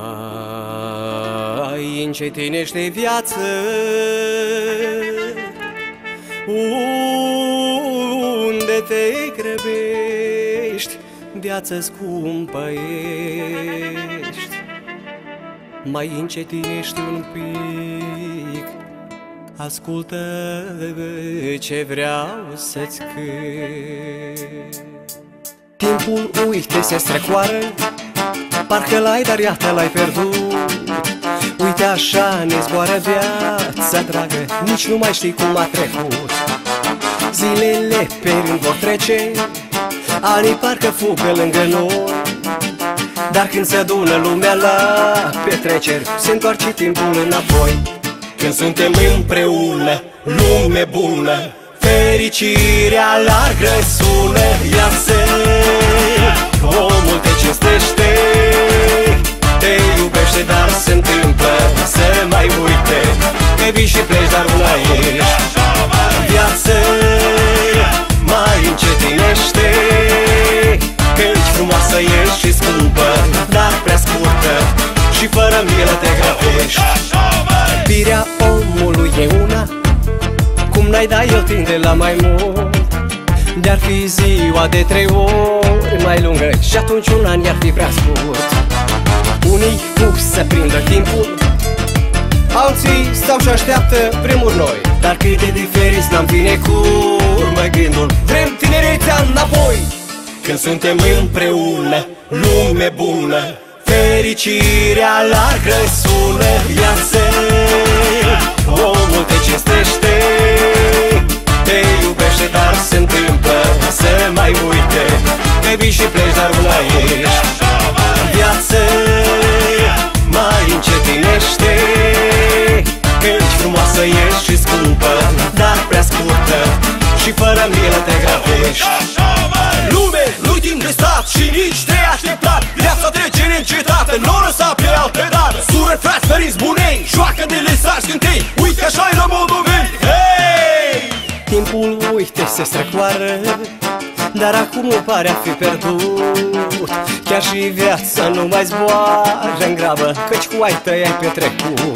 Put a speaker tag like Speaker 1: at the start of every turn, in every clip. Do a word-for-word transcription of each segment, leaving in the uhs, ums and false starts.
Speaker 1: Mai încetinește viață, unde te grăbești, viață scumpă ești. Mai încetinește un pic, ascultă ce vreau să-ți cânt. Timpul, uite, se strecoară, parcă l-ai, dar iată l-ai pierdut. Uite așa ne zboară viața, dragă, nici nu mai știi cum a trecut. Zilele pe rând vor trece, anii parcă fug pe lângă noi. Dar când se adună lumea la petreceri, se întoarce timpul înapoi. Când suntem împreună, lume bună, fericirea largă sună. Ia-se, omul te cinstește, te iubește, dar se întâmplă să mai uite. Că vii și pleci, dar una ești. Viață mai încetinește, căci frumoasă ești și scumpă, dar prea scurtă și fără milă te grăbești. Iubirea omului e una, cum n-ai da eu tinde la mai mult. De-ar fi ziua de trei ori mai lungă și atunci un an i-ar fi prea scurt. Unii fug să prindă timpul, alții stau și așteaptă vremuri noi. Dar cât de diferiți n-am vine cu urmă gândul, vrem tinerețea înapoi. Când suntem împreună, lume bună, fericirea largă sună. Ia-se, omul te cinstește, te iubește, dar se întâmplă să mai uite. Că vii și pleci, dar una ești. Viață mai încetinește, căci frumoasă ești și scumpă, dar prea scurtă și fără milă te grăbești. Lume, nu-i timp de stat și nici de așteptat, viața trece neîncetat, nu lăsa pe altă dată. Sură, frați, părinți bunei, joacă de lesari scântei, uite așa-i la moldoveni. Hey! Timpul, uite, se strecoară, dar acum nu pare a fi pierdut. Chiar și viața nu mai zboară în grabă, căci cu ai tăi ai petrecut.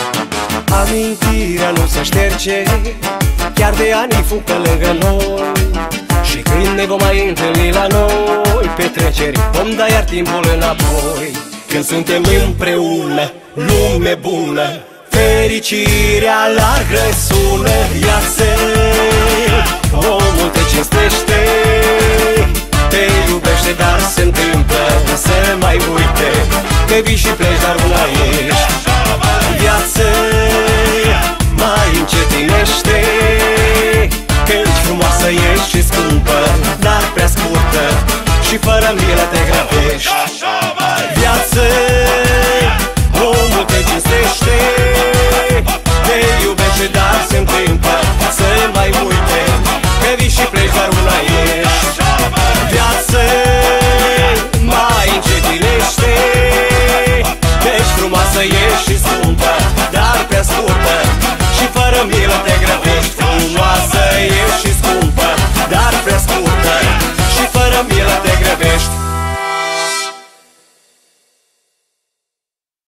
Speaker 1: Amintirea nu se șterge, chiar de ani fug pe lângă noi. Și când ne vom mai întâlni la noi petreceri, vom da iar timpul înapoi. Când suntem împreună, lume bună, fericirea largă sună. Ia-se, omul te cinstește, te iubește, dar se întâmplă să mai uite. Că vii și pleci, dar una ești. Viață mai încetinește, căci frumoasă ești și scumpă, dar prea scurtă și fără milă te grăbești.